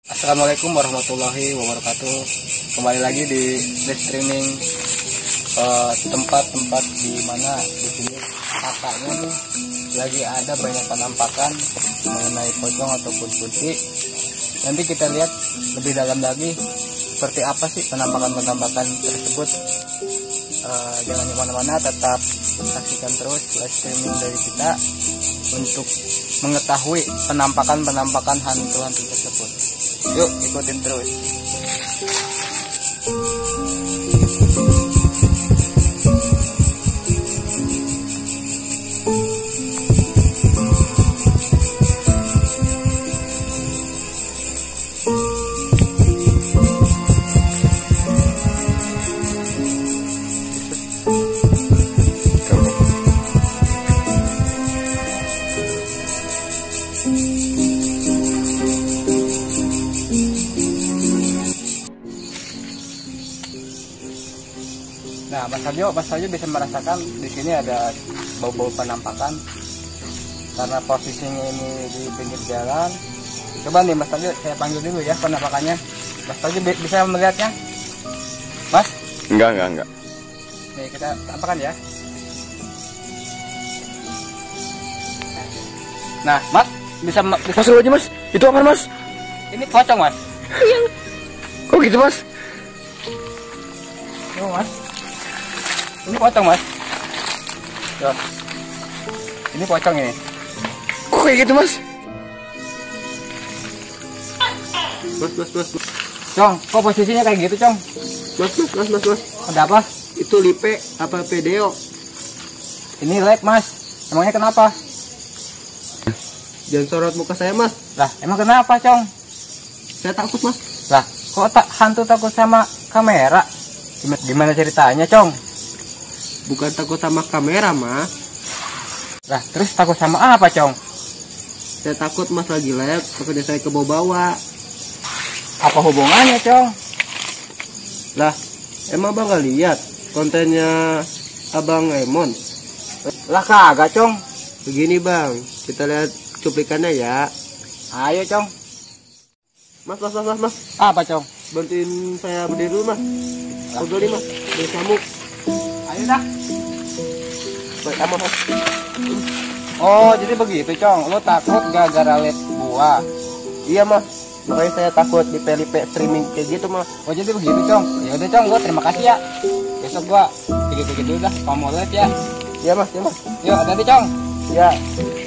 Assalamualaikum warahmatullahi wabarakatuh. Kembali lagi di live streaming tempat-tempat di mana di sini kakaknya nih lagi ada banyak penampakan mengenai pocong ataupun kunti. Nanti kita lihat lebih dalam lagi seperti apa sih penampakan-penampakan tersebut. Jangan kemana-mana, tetap saksikan terus live streaming dari kita untuk mengetahui penampakan-penampakan hantu-hantu tersebut. Yuk ikutin terus. Nah, Mas Arjo bisa merasakan di sini ada bau-bau penampakan karena posisinya ini di pinggir jalan. Coba nih Mas Arjo, saya panggil dulu ya penampakannya. Mas Arjo bisa melihatnya? Mas? Enggak. Nih kita tampakkan ya. Nah, Mas bisa aja Mas, itu apa Mas? Ini pocong Mas. Kok gitu Mas? Tuh Mas. Ini pocong Mas. Tuh. Ini pocong ini. Kok kayak gitu Mas? Mas. Cong, kok posisinya kayak gitu Cong? Mas. Ada apa? Itu lipe apa video? Ini lag Mas. Emangnya kenapa? Jangan sorot muka saya Mas. Lah, emang kenapa Cong? Saya takut Mas. Lah, kok hantu takut sama kamera? Gimana ceritanya Cong? Bukan takut sama kamera Mas. Lah, terus takut sama apa Cong? Saya takut Mas lagi live, makanya saya ke bawah-bawah. Apa hubungannya Cong? Lah, emang Bang gak lihat kontennya Abang Emon? Lah kagak Cong. Begini Bang, kita lihat cuplikannya ya. Ayo Cong. Mas. Apa Cong? Bantuin saya berdiri dulu Mas. Pegel nih Mas, dari samuk. Ayo dah. Baik aman Mas. Oh, jadi begitu Cong. Lo takut gara-gara liat gua. Iya Mas, makanya saya takut di lipe streaming kayak gitu Mas. Oh, jadi begitu Cong. Ya udah Cong, gua terima kasih ya. Besok gua pikir-pikir dulu dah, mau lihat ya. Iya Mas. Yuk, hati-hati Cong. Ya.